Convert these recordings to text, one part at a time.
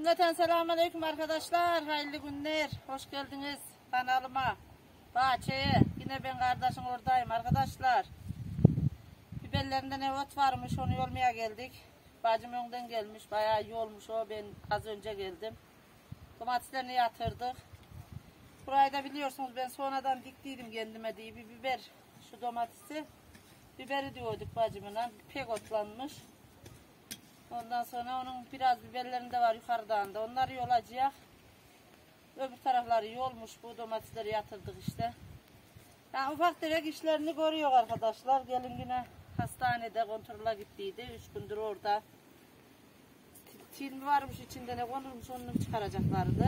Cümleten selamünaleyküm arkadaşlar. Hayırlı günler. Hoş geldiniz kanalıma, bahçeye. Yine ben kardeşim oradayım arkadaşlar. Biberlerinde ne ot varmış, onu yolmaya geldik. Bacım önden gelmiş, bayağı iyi olmuş o. Ben az önce geldim. Domateslerini yatırdık. Burayı da biliyorsunuz ben sonradan diktiydim kendime diye bir biber. Şu domatesi. Biberi diyorduk bacımla. Pek otlanmış. Ondan sonra onun biraz biberlerinde var yukarıdan da. Onları yolacak. Öbür tarafları yolmuş. Bu domatesleri yatırdık işte. Yani ufak tefek işlerini görüyor arkadaşlar. Gelin yine hastanede kontrola gittiydi. 3 gündür orada. Tilmi varmış içinde, ne konulmuş onu çıkaracaklardı.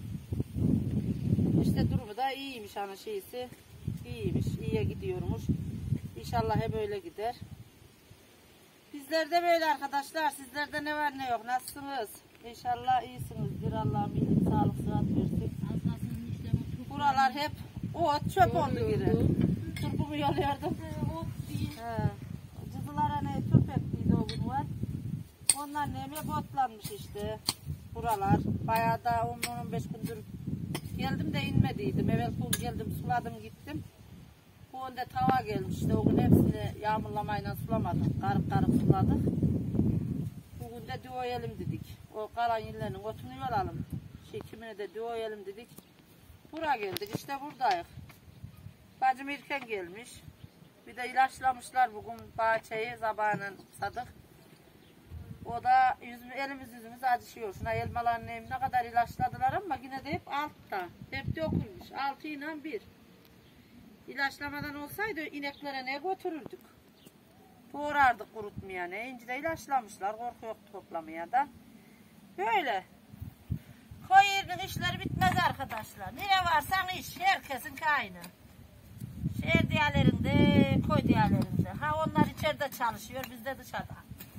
İşte durumu da iyiymiş ana şeysi. İyiymiş. İyiye gidiyormuş. İnşallah hep öyle gider. Bizlerde böyle arkadaşlar. Sizlerde ne var ne yok. Nasılsınız? İnşallah iyisinizdir. Allah'ım iyilik, sağlık, sıhhat versin. Buralar hep ot, çöp oldu geri. Turbumu yoluyordum. Cızılara ne turp ettiydi o gün var. Onlar neyme botlanmış işte. Buralar. Bayağı da 10-15 gündür geldim de inmediydim. Evvel kum geldim, suladım gittim. Bu önde tava gelmiş işte. O gün hepsini yağmurlamayla sulamadık. Karık karık suladık. Bugün de düğeyelim dedik. O kalan yerlerinin otunu yolalım. Kimine de düğeyelim dedik. Buraya geldik. İşte buradayız. Bacım erken gelmiş. Bir de ilaçlamışlar bugün bahçeyi sabahına sadık. O da elimiz yüzümüz acışıyor. Şuna elmaların ne kadar ilaçladılar ama yine de hep altta. Hep dökülmüş. 6 ile 1. İlaçlamadan olsaydı ineklere ne götürürdük? Doğrardık kurutmaya ne. İnci de ilaçlamışlar. Korku yok toplamaya da. Böyle. Koy yerinin işleri bitmez arkadaşlar. Neye varsan iş. Herkesin aynı. Şehir diğerlerinde, koy diğerlerinde. Ha onlar içeride çalışıyor. Biz de dışarıda.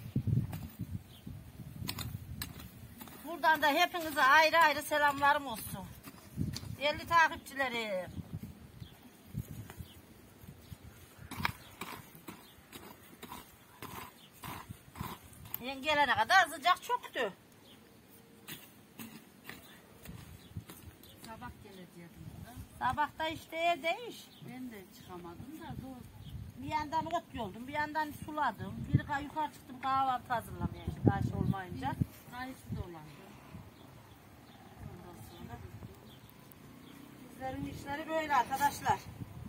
Buradan da hepinize ayrı ayrı selamlarım olsun. Değerli takipçilerim. Ben gelene kadar sıcak çöktü. Sabah geleceğim. Sabah da işte evdeyiz. Ben de çıkamadım da doğru. Bir yandan ot yoldum, bir yandan suladım. Bir yukarı çıktım kahvaltı hazırlamaya işte aşı olmayınca. Kayısı dolandı. Ondan sonra Bizlerin işleri böyle arkadaşlar.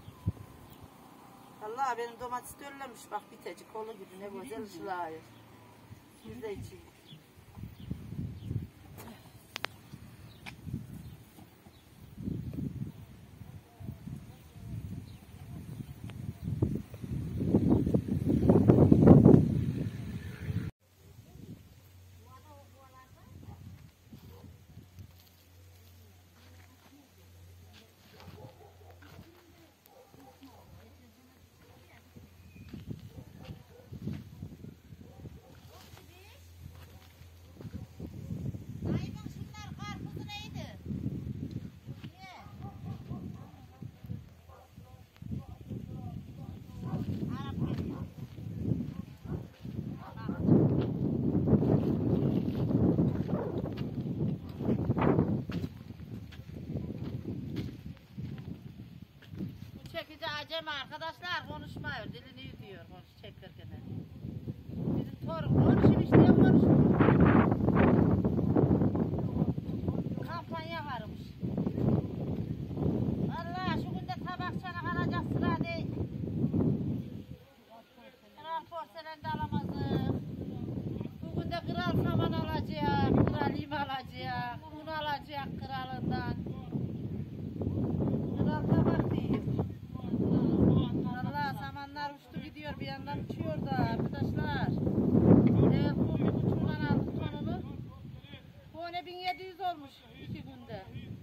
Vallahi benim domates döllemiş bak bitecik kolu gibi ne güzel sulayır. Biz de içeyim. Çekici acemi arkadaşlar konuşmuyor. Dilini yutuyor çekirken. Bizim torun konuşuyor işte konuşuyor. Kampanya varmış. Vallahi şu günde tabakçana kalacak sıra değil. Kral porselen de alamazdık. Bugün de kral saman alacak, kral im alacak, un alacak kralından. Kral tabak değil. Vallahi samanlar uçtu gidiyor, bir yandan uçuyor da arkadaşlar. Evet, bu bir buçuktan aldık tonunu. Bu ne 1700 olmuş 2 günde.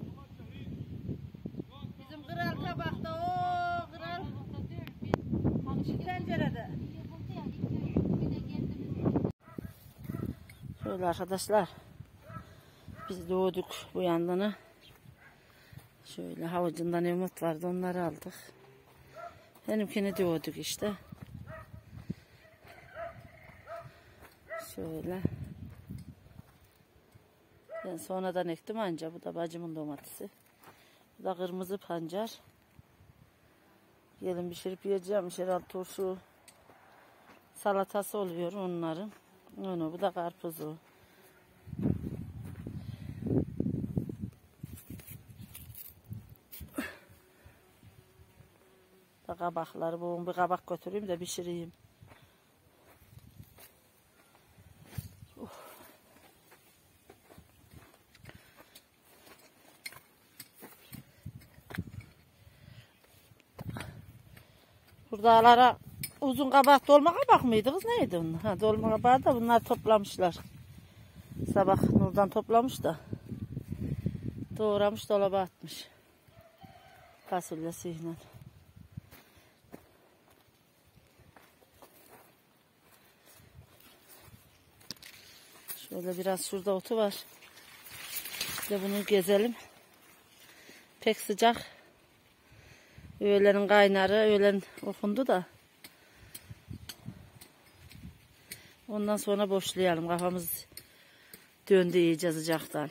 Bizim kral tabakta o kral şu tencerede. Şöyle arkadaşlar. Biz doğduk bu yandanı. Şöyle havucundan yumurt vardı onları aldık. Benimkini doğduk işte. Şöyle. Ben sonradan ektim anca. Bu da bacımın domatesi. Bu da kırmızı pancar. Gelin pişirip yiyeceğim. Herhalde turşu salatası oluyor onların. Onu, bu da karpuzu. Da kabakları. Bu bir kabak götüreyim de pişireyim. Buradalara uzun kabak, dolma kabak mıydı kız, neydi onlar? Ha, dolma kabağı da bunlar toplamışlar. Sabah Nur'dan toplamış da doğramış, dolaba atmış. Fasulyesiyle. Şöyle biraz şurada otu var. Bir de bunu gezelim. Pek sıcak. Öğlenin kaynarı, öğlen okundu da. Ondan sonra boşlayalım. Kafamız döndü iyice sıcaktan.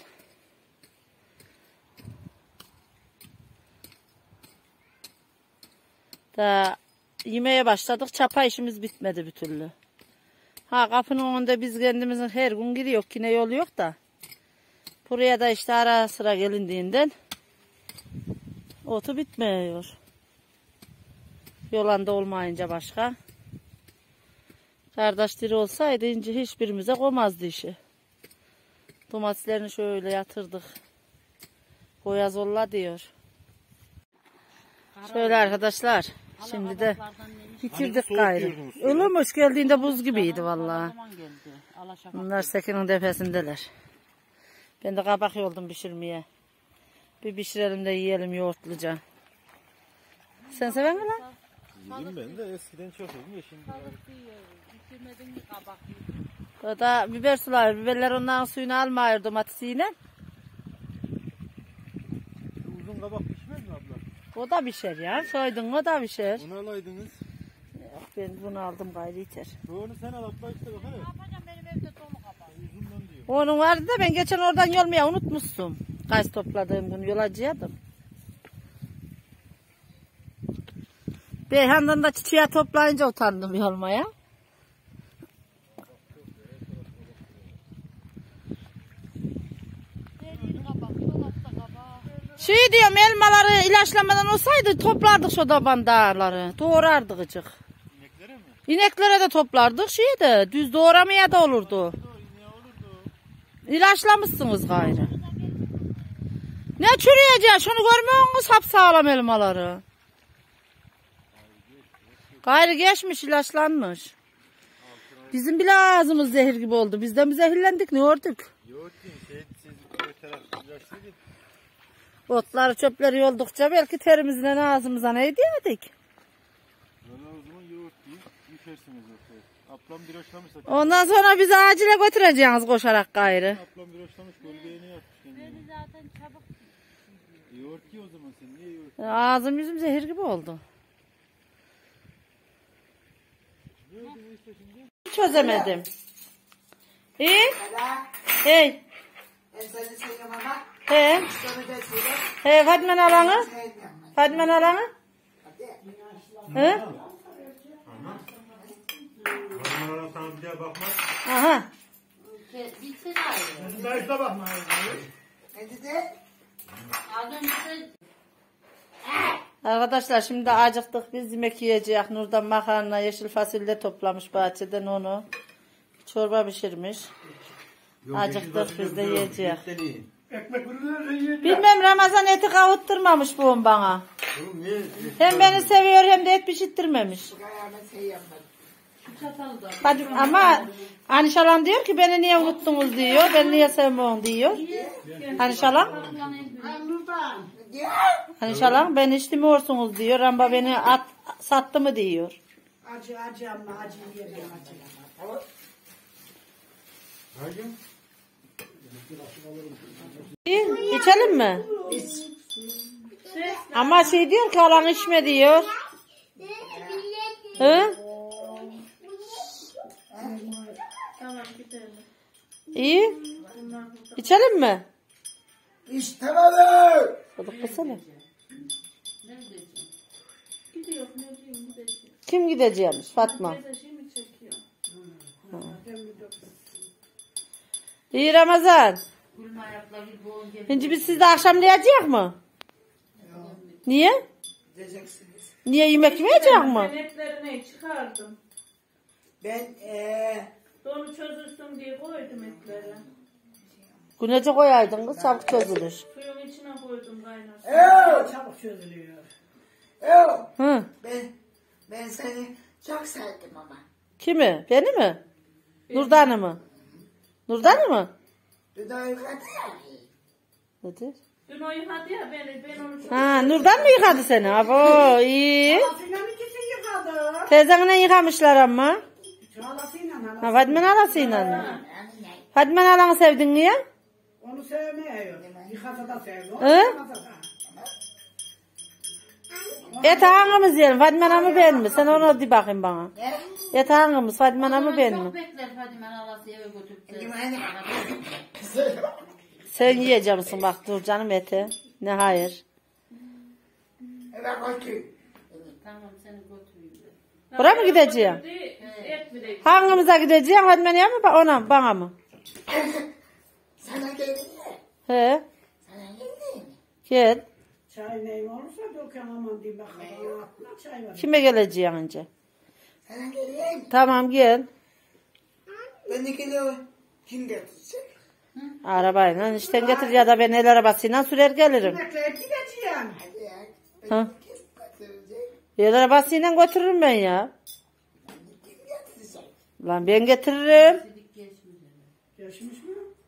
Daha yemeğe başladık. Çapa işimiz bitmedi bir türlü. Ha, kapının önünde biz kendimizin her gün gidiyor. Yine yol yok da. Buraya da işte ara sıra gelindiğinden otu bitmiyor. Yolanda olmayınca başka. Kardeşleri olsaydı ince hiçbirimize koymazdı işi. Domateslerini şöyle yatırdık. Boyazolla diyor. Şöyle arkadaşlar. Şimdi de bitirdik gayrı. Ölümüş geldiğinde buz gibiydi vallahi. Bunlar Sekin'in defesindeler. Ben de kabak yoldum pişirmeye. Bir pişirelim de yiyelim yoğurtluca. Sen seven mi lan? Yedim ben de eskiden çok yedim ya şimdi. O da biber sular. Biberler ondan suyunu almıyor domatesiyle. Uzun kabak pişmez mi abla? O da pişer ya. Soydun o da pişer. Onu alaydınız. Yok, ben bunu aldım gayrı yeter. Onu sen al abla işte bak hele. Ne yapacağım, benim evde dolu kabak. Uzundan diyor. Onun vardı da ben geçen oradan yolmaya unutmuştum. Kaç topladığım gün yolacıyordum. Beyhan'dan da çiçeği toplayınca utandım yolmaya. Şey diyorum, elmaları ilaçlamadan olsaydı toplardık şu taban dağları. Doğrardık ıcık. İneklere mi? İneklere de toplardık, şeydi düz doğramaya da olurdu. İlaçlamışsınız gayrı. Ne çürüyecek? Şunu görmüyor musunuz? Sapsağlam elmaları. Gayrı geçmiş, ilaçlanmış. Bizim bile ağzımız zehir gibi oldu. Biz de mi zehirlendik, ne gördük? Yoğurt değil. Siz bir taraf ilaçlıydı. Otları çöpleri yoldukça belki terimizle ağzımıza ne diyedik? Valla o zaman yoğurt değil. Yıkarsınız ortaya. Ablam bir hoşlamışsa. Ondan sonra bizi acile götüreceğiz koşarak gayrı. Ablam bir hoşlamış. Gölgeye ne yapmış kendine? Beni zaten çabuk. Yoğurt ki o zaman sen. Niye yoğurt? Ağzım yüzüm zehir gibi oldu. Çözemedim. İyi? Hey. He. He, Fatma alanı. Fatma alanı. He? Onlara sana bir daha bakmaz. Aha. Bitsin ayrı. Ben işte bakma. Az önce Arkadaşlar şimdi acıktık, biz yemek yiyeceğiz. Nurdan makarna, yeşil fasulye toplamış bahçeden onu. Çorba pişirmiş. Acıktık, biz de yiyeceğiz. Ekmek ürünleri yiyecek. Bilmem, Ramazan eti kavutturmamış bu bana. Hem beni seviyor hem de et pişirttirmemiş. Hadi, ama Anişalan diyor ki beni niye unuttunuz diyor. Ben niye sevmiyorum diyor. Anişalan. Anişalan beni istemiyorsunuz diyor. Ramba beni sattı mı diyor. Acı ama acı yiyemiyorum acı. İçelim mi? Ama şey diyor ki alan içme diyor. Hı? İyi. İçelim mi? İstemadı. Sadık kızsana. Ne diyeceğim? Gidiyor ne bileyim gidecek. Kim gideceğimiş? Fatma. Teyze şimdi çekiyor. İyi Ramazan. Gülme ayakla bir boğun gibi. Şimdi biz sizde akşamlayacak mı? Niye? Diyeceksiniz. Niye yemek yemeyecek mi? Ben etlerini çıkardım. Ben Donu çözülsün diye koydum etleri. Güneşe koyaydın kız çabuk çözülür. Suyun içine koydum kaynarsın. Çabuk çözülüyor. Hı. Ben seni çok sevdim ama. Kimi? Beni mi? Nurdan'ı mı? Nurdan'ı mı? Dünya yukarıda ya. Nedir? Dün o yıkadı ya ben onu çok Ha, Nurdan mı yıkadı seni? Abo iyi. Halasıyla ikisi yıkadı. Teyzenle yıkamışlar ama. Halasıyla Ha, Fadime'nin halasıyla mı? Fadime'nin halanı sevdin niye? Onu sevmiyor. Yıkasa da sevmiyor. Hı? Yıkasa da. Et hangimiz yiyelim? Fadime'nin mı ben mi? Sen onu de bakayım bana. Et hangimiz? Fadime'nin mı ben mi? Çok bekler Fadime'nin halası eve götürüp de. Sen yiyeceksin bak dur canım eti. Ne hayır. Eve koy. Tamam seni götüreyim. Buraya mı gideceğim? et mi de Hangimize gideceğim? Fadime'ye mi? Ona, bana mı? Sana geldi. He, Sana geldi. gel. Çay neyim olursa döken aman diyeyim bakalım. Aklına çay var. Kime geleceğim önce? Sana geldi. Tamam gel. Ben de geliyor. Kim getirecek? Arabayla işten getir ya da ben el arabasıyla sürer gelirim. Bekleyip gideceğim. Hadi ya. Ha? Kim getirecek? El arabasıyla götürürüm ben ya. Kim getirecek? Lan ben getiririm. Geçmiş mi?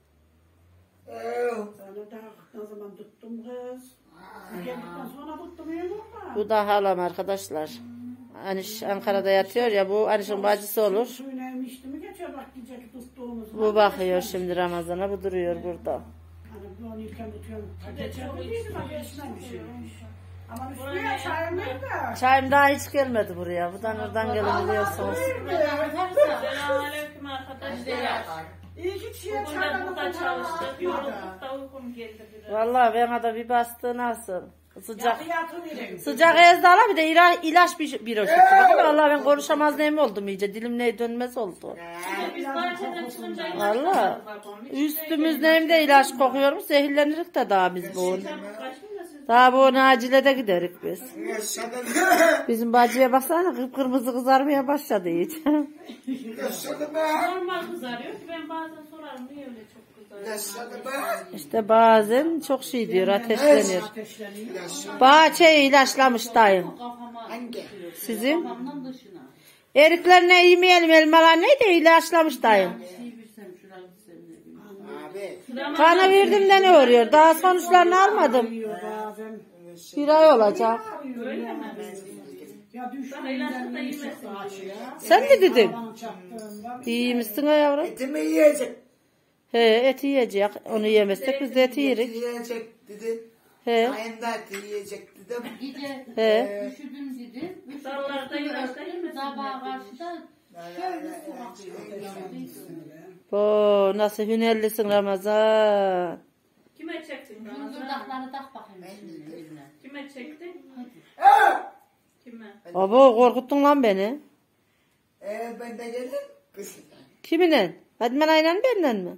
Sana da ne zaman tuttum kız. Geldikten sonra tuttum ya burada. Bu da halam arkadaşlar. Aniş Ankara'da yatıyor ya bu Aniş'in bacısı olur. Suyun evmişti mi geçiyor bak diyecek tuttuğumuz. Bu bakıyor şimdi Ramazan'a bu duruyor burada. Hani bu onu ilken tutuyorum. Geçiyor değil mi? Geçmemiş. Ama üstüne çayım nerede? Çayım daha hiç gelmedi buraya. Buradan oradan gelin biliyorsunuz. Selamünaleyküm arkadaşlar. İyi ki çiğ Bugün de burada çalıştık. Yorulduk da uykum geldi biraz. Vallahi bana da bir bastı nasıl? Sıcak. Yatı verin. Sıcak ezdala bir de ilaç bir o şekilde. Vallahi ben konuşamaz neyim oldum iyice. Dilim ne dönmez oldu. Biz bahçeden çıkınca Vallahi üstümüz neyimde ilaç kokuyormuş. Zehirlenirik de daha biz bu. Daha bu acile de giderik biz. Yaşadım. Bizim bacıya baksana kıpkırmızı kızarmaya başladı iyice. Yaşadım. normal kızarıyor ki ben bazen sorarım niye öyle çok kızarıyor. Yaşadım. İşte bazen çok şey diyor ateşlenir. Ateşleniyor. Bahçeyi ilaçlamış dayım. Kafama Hangi? Sizin? kafamdan dışına. Eriklerine yemeyelim elmalar neydi ilaçlamış dayım. Bir şey bilsem şuraya gitsem ne bileyim. Abi. Kanı verdim de ne oluyor? Daha sonuçlarını almadım. Bazen. Bir ay olacak. Öyle mi? Ya Bana ilaçlı da düşmanından yemesin ya. Sen ne dedin? Bana çaktığında. İyi misin yavrum? Etimi yiyecek. He eti yiyecek. Onu yemezsek biz de eti yeriz. Yiyecek dedi. He. Ayında eti yiyecek dedim. Gece He. üşüdüm dedi. Dallarda ilaçta yemesin. Sabaha karşı da şöyle su akıyor. Oo, nasıl hünerlisin Ramazan. Kime çektin Ramazan? Zurdakları tak bakayım şimdi eline. Kime çektin? Kime? Abo korkuttun lan beni. Ben de geldim. Kiminle? Fadime aynen benimle mi?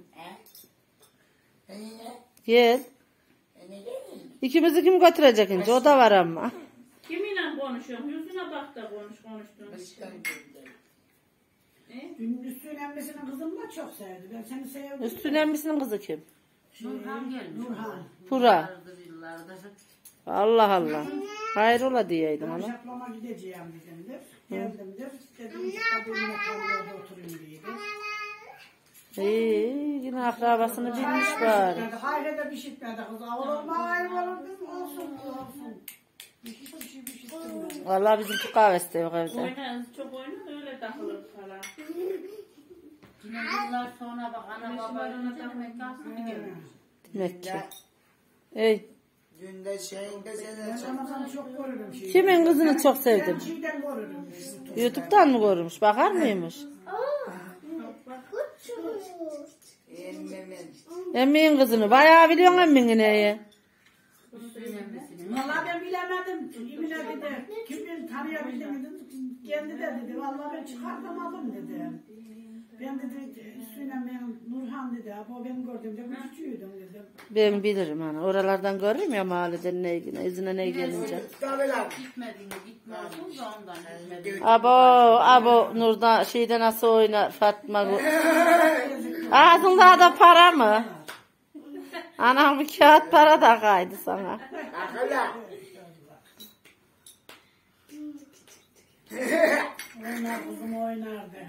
Gel. İkimizi kim götürecek ince? O da var ama. Kiminle konuşuyorsun? Yüzüne bak da konuştuğun için. Üstün emmesinin kızını da çok sevdi. Ben seni sevdim. Üstün emmisinin kızı kim? Nurhan gelmiş. Nurhan. Pura. Yıllardır yıllardır. Allah Allah. Hayrola diyeydim ona. Şaplama gideceğim dedimdir. Geldimdir. Dedim ki kabinine kalıyor oturayım dedim. İyi yine akrabasını bilmiş bari. Hayır da bir şey etmedi kız. Olur mu? Hayır olur kız. Olsun olsun. Bir şey demedi. Vallahi bizimki kahvesi de yok evde. Oynar, çok oynar öyle takılır falan. Yine yıllar sonra bak ana baba ölünce demek ki aslında gelmiş. Demek ki. Ey. Günde şeyinde seni Ben Ramazan'ı çok görürüm. Şey. Kimin kızını çok sevdin? Ben şeyden görürüm. YouTube'dan mı görmüş? Bakar mıymış? Emmemin. Emmi'nin kızını. Bayağı biliyorsun Emmi'nin neyi. Vallahi ben bilemedim. Yemin ederim. Kim beni tanıyabildi mi dedi. Kendi de dedi. Vallahi ben çıkartamadım dedi. Ben dedi Hüsnü'yle benim Nurhan dedi. O benim gördüğümde küçüğüydüm dedim. Ben bilirim hani. Oralardan görürüm ya mahalleden ne izine ne gelince. Tabiler. Gitmedin gitmedin da ondan gitmedin. Abo Nur'da şeyde nasıl oynar Fatma bu. Ağzında da para mı? Anam bir kağıt para da kaydı sana. Akıllar. Oynar kızım oynardı.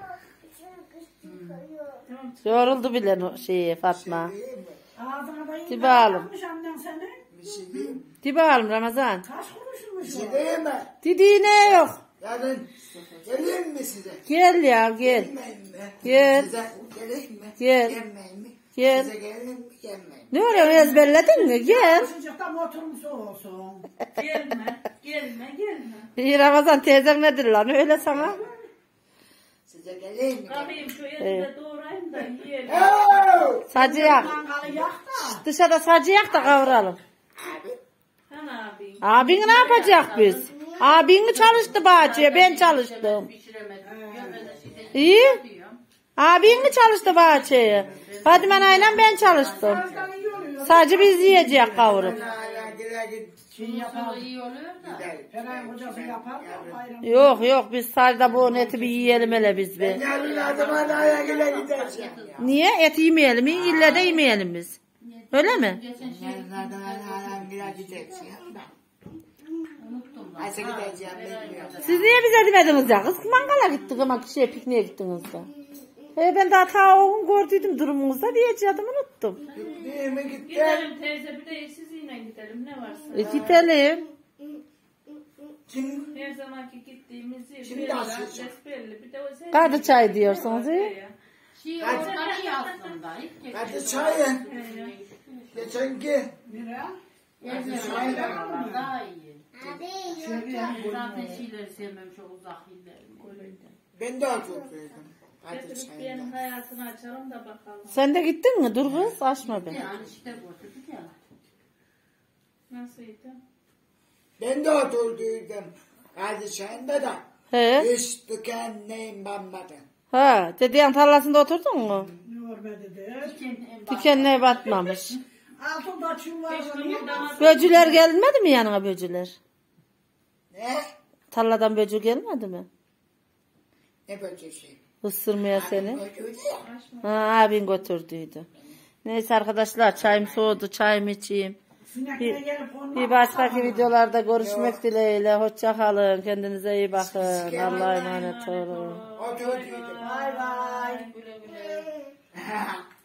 Yoruldu bile Fatma. Ağzına da Tipe alım. yapmış annen seni. Bir şey diyeyim mi? Tipe alım Ramazan. Kaç kuruşmuş Bir o? şey diyeyim mi? Dediği ne yok. Yarın geleyim mi size? Gel ya gel. Gelmeyin mi? Gel. Size geleyim mi? Gel. Gelmeyin mi? Gel. Size geleyim mi? Gelmeyin mi? Ne oluyor ezberledin mi? Gel. Sıcakta motorumuz olsun. Gelme. İyi Ramazan teyzem nedir lan öyle sana? Size geleyim mi? Bakayım şu eti de doğrayayım da yiyelim. Oo! Sacı yak. Mangalı yak da. Dışarıda sacı yak da kavuralım. Sen abi. Abin ne yapacak biz? Abin çalıştı bahçeye ben çalıştım. Pişiremedim. Gömede şeyde İyi. diyorum. Abin mi çalıştı bahçeye? Fatma Ana'yla ben çalıştım. Birazdan iyi oluyor. Sadece biz yiyeceğiz kavurup. Hala güle git. Şey yapar. İyi oluyor da. Gidelim. Feraye hocası yapar da bayram. Yok biz sadece bu eti bir yiyelim hele biz Ben bir. yarın adıma hala güle gideceğim ya. Niye? Et yemeyelim mi? İlle de yemeyelim biz. Öyle mi? Geçen şey Yarın adıma hala güle gideceğim ya. unuttum lan. Nasıl gideceğim bilmiyorum. Siz niye bize demediniz ya? Kız mangala gittik ama pikniğe gittiniz de. Ben daha ta o gün gördüydüm durumunuzda diyeceğim unuttum. Değil mi gitti? Gidelim teyze bir de siz yine gidelim ne varsa. Gidelim. Kim? Her zamanki gittiğimiz Şimdi belli, açacağım. adres belli. Bir de o sen. Kadı çay diyorsunuz iyi. Şey orada iyi aslında. Hiç Hadi çayın. Geçenki. Mira. Evde daha iyi. Zaten şeyleri sevmem çok uzak iller. Ben de oturtuyordum. Hadi Getirip çayın. benim hayatını açalım da bakalım. Sen de gittin mi? Dur kız açma beni. Yani işte götürdük ya. Nasıldı? Ben de oturduydum. Hadi çayında da. He? Hiç tükenmeyin banmadı. Ha, dediğin tarlasında oturdun mu? Ne görmedi de. Dikenine batmamış. Altında çuval. Böcüler gelmedi mi yanına böcüler? Ne? Tarladan böcü gelmedi mi? Ne böyle şey? Isırmaya seni. Böyle Ha, abin götürdüydü. Neyse arkadaşlar çayım soğudu. Çayımı içeyim. Sineklere gelip konmak. Bir başkaki videolarda görüşmek dileğiyle. Hoşça kalın. Kendinize iyi bakın. Allah'a emanet olun. oturduydum. Bay bay. Güle güle.